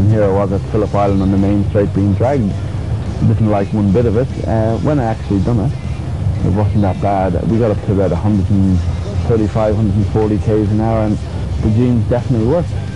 here I was at Phillip Island on the main straight being dragged. Didn't like one bit of it. When I actually done it, it wasn't that bad. We got up to about 135, 140 k's an hour, and the jeans definitely worked.